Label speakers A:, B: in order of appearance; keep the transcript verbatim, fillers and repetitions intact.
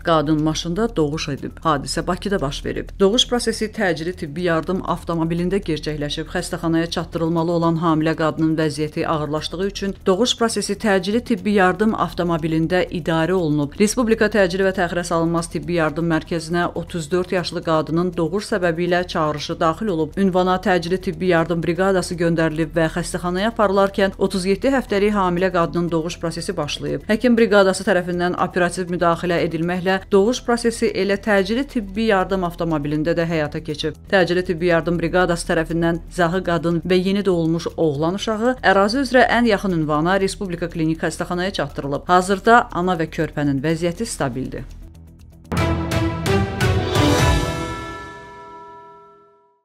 A: Qadın maşında doğuş edib. Hadisə Bakıda baş verib. Doğuş prosesi təcili tibbi yardım avtomobilində gerçəkləşib. Xəstəxanaya çatdırılmalı olan hamilə qadının vəziyyəti ağırlaşdığı üçün doğuş prosesi təcili tibbi yardım avtomobilində idarə olunub. Respublika təcili və təxirə salınmaz tibbi yardım mərkəzinə otuz dörd yaşlı qadının doğuş səbəbi ilə çağırışı daxil olub. Ünvana təcili tibbi yardım briqadası göndərilib və xəstəxanaya aparılarkən otuz yeddi həftəlik hamilə qadının doğuş prosesi başlayıb. Həkim briqadası tərəfindən operativ müdaxilə edilməklə doğuş prosesi elə təcili tibbi yardım avtomobilində də həyata keçib. Təcili tibbi yardım briqadası tərəfindən zahı qadın və yeni doğulmuş oğlan uşağı ərazi üzrə ən yaxın ünvana Respublika klinik xəstəxanaya çatdırılıb. Hazırda ana və körpənin vəziyyəti stabildir.